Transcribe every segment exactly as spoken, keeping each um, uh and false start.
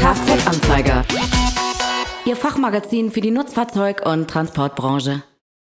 Kfz-Anzeiger, Ihr Fachmagazin für die Nutzfahrzeug- und Transportbranche.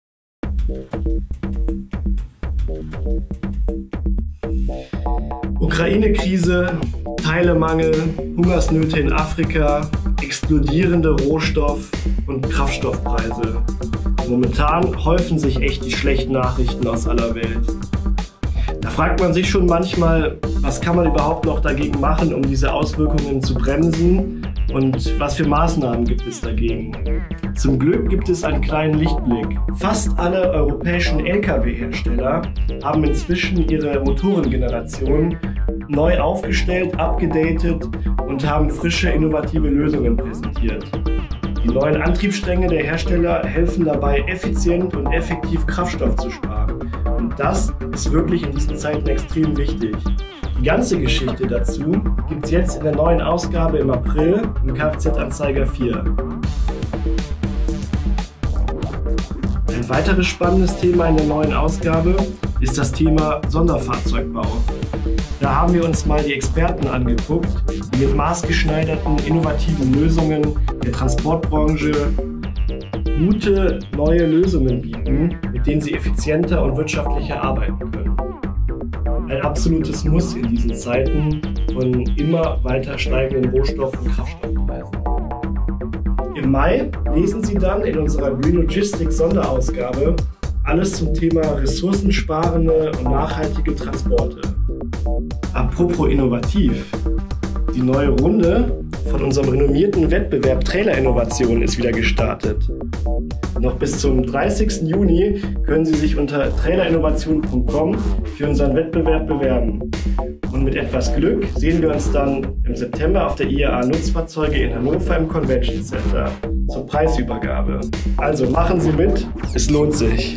Ukraine-Krise, Teilemangel, Hungersnöte in Afrika, explodierende Rohstoff- und Kraftstoffpreise. Momentan häufen sich echt die schlechten Nachrichten aus aller Welt. Da fragt man sich schon manchmal, was kann man überhaupt noch dagegen machen, um diese Auswirkungen zu bremsen, und was für Maßnahmen gibt es dagegen? Zum Glück gibt es einen kleinen Lichtblick. Fast alle europäischen L K W-Hersteller haben inzwischen ihre Motorengeneration neu aufgestellt, abgedatet und haben frische, innovative Lösungen präsentiert. Die neuen Antriebsstränge der Hersteller helfen dabei, effizient und effektiv Kraftstoff zu sparen. Und das ist wirklich in diesen Zeiten extrem wichtig. Die ganze Geschichte dazu gibt es jetzt in der neuen Ausgabe im April im Kfz-Anzeiger vier. Ein weiteres spannendes Thema in der neuen Ausgabe ist das Thema Sonderfahrzeugbau. Da haben wir uns mal die Experten angeguckt, die mit maßgeschneiderten, innovativen Lösungen der Transportbranche gute neue Lösungen bieten, mit denen sie effizienter und wirtschaftlicher arbeiten können. Ein absolutes Muss in diesen Zeiten von immer weiter steigenden Rohstoff- und Kraftstoffpreisen. Im Mai lesen Sie dann in unserer Green Logistics Sonderausgabe alles zum Thema ressourcensparende und nachhaltige Transporte. Apropos innovativ, die neue Runde von unserem renommierten Wettbewerb Trailer Innovation ist wieder gestartet. Noch bis zum dreißigsten Juni können Sie sich unter trailer innovation punkt com für unseren Wettbewerb bewerben. Und mit etwas Glück sehen wir uns dann im September auf der I A A Nutzfahrzeuge in Hannover im Convention Center zur Preisübergabe. Also machen Sie mit, es lohnt sich.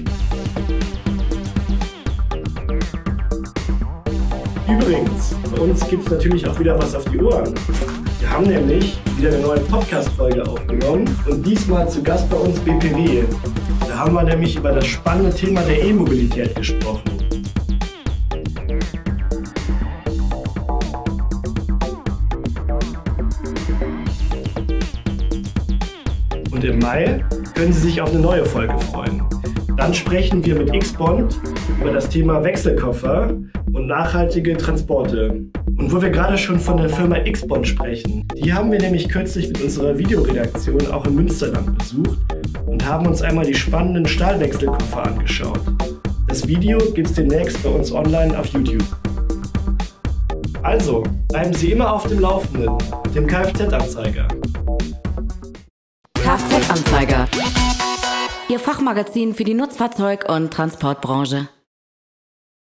Übrigens, bei uns gibt es natürlich auch wieder was auf die Ohren. Wir haben nämlich wieder eine neue Podcast-Folge aufgenommen und diesmal zu Gast bei uns B P W. Da haben wir nämlich über das spannende Thema der E-Mobilität gesprochen. Und im Mai können Sie sich auf eine neue Folge freuen. Dann sprechen wir mit X-Bond über das Thema Wechselkoffer und nachhaltige Transporte. Und wo wir gerade schon von der Firma X-Bond sprechen, die haben wir nämlich kürzlich mit unserer Videoredaktion auch im Münsterland besucht und haben uns einmal die spannenden Stahlwechselkoffer angeschaut. Das Video gibt es demnächst bei uns online auf YouTube. Also, bleiben Sie immer auf dem Laufenden mit dem Kfz-Anzeiger. Kfz-Anzeiger, Ihr Fachmagazin für die Nutzfahrzeug- und Transportbranche.